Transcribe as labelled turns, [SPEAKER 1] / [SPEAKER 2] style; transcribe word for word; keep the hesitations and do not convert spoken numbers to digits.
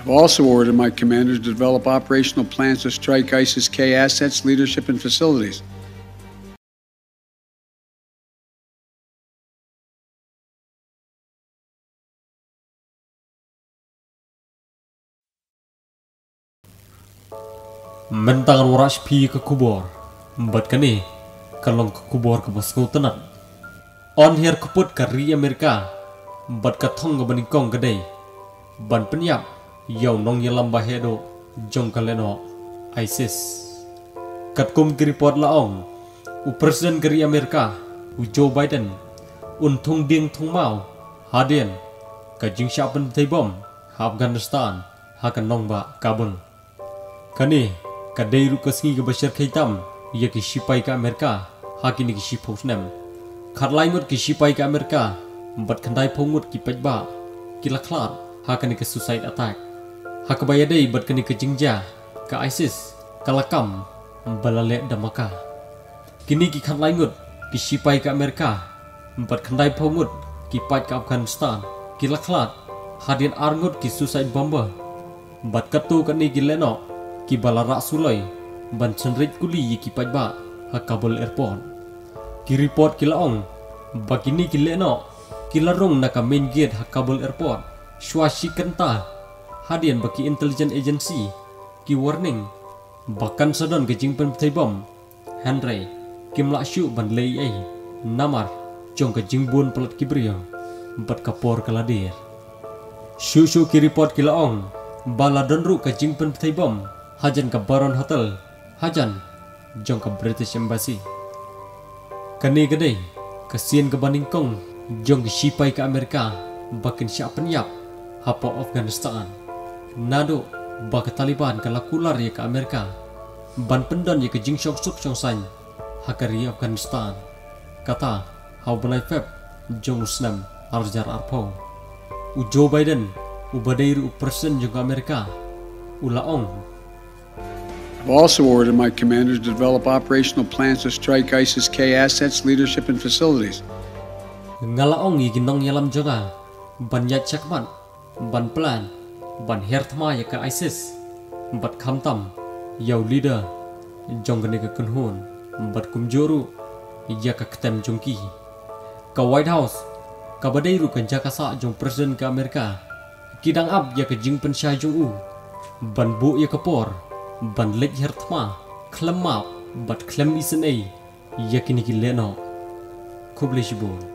[SPEAKER 1] I've also ordered my commanders to develop operational plans to strike ISIS-K assets, leadership, and facilities.
[SPEAKER 2] Mentangan waras pi ke kubur, bat kani kalong ke kubur ke bosku tenan. On here kput kari Amerika, bat kathong ke baningkong kedai, ban penyap, yau nong yelam bahedo, jong ke lehnoh, ISIS. Kat kum ke report laong, u Presiden kari Amerika, u Joe Biden, untung ding thong mau, hadien, ke jing siapan betai bom, Afghanistan, hakan nong ba Kabul. Kani, kadai ru kesengi ke bashar kaitam, ia ke sipai ke Amerika, hakini ke sipau senem. Kat laingut ke sipai ke Amerika, bat kendai pongut ki pajba, ki laklat, hakani ke suicide attack. Hak bayadai bat kani ke jingja, ke ISIS, ke lakam, balalek damaka. Kini ki kat laingut, ki sipai ke Amerika, bat kendai pongut, ki paj ke Afghanistan, ki laklat, hadien arngut ki suicide bomber. Bat katu kani ki lehnoh, ki balarak sulai ban senrit kuli yi ki pajba ha Kabul airport ki report ki laong bakini ki lehnoh ki larung na ka main gate ha Kabul airport swashi kenta hadian baki intelligence agency ki warning bakan sadon ke jingpen pethai bom Henry kim lakshu ban lei ai namar jong ke jingbun pelat ki brio bat kapor kaladir shu shu ki report ki laong baladon ru ke jingpen pethai bom hajan ke Baron Hotel, hajan jong ke British Embassy. Kani kedai, kesian ke Baningkong, jong ke sipai ke Amerika, bakin siap penyap, hapa Afghanistan. Nado, bak Taliban ke lakular ya ke Amerika, ban pendon ya ke jing syok suk syong san, hakari Afghanistan. Kata, hau belai feb, jong usnam, arjar arpau. U Joe Biden, u badai ru presiden jong ke Amerika, u laong.
[SPEAKER 1] I've also ordered my commanders to develop operational plans to strike ISIS-K assets, leadership, and facilities.
[SPEAKER 2] Ngalaong iginong yalam jonga, ban yat chakman, ban plan, ban hertma ya ke ISIS, bat kamtam, yau leader, jong gane ke kunhun, bat kumjuru, ya ke ketem jongki. Ka White House, ka badai ru kan jakasa jong presiden ke Amerika, kidang ab ya ke jing pensyai jong u, ban bu ya ke por, ban lek hertma, khlem map, bat khlem isynei, yakini ki lehnoh, kublai shibun.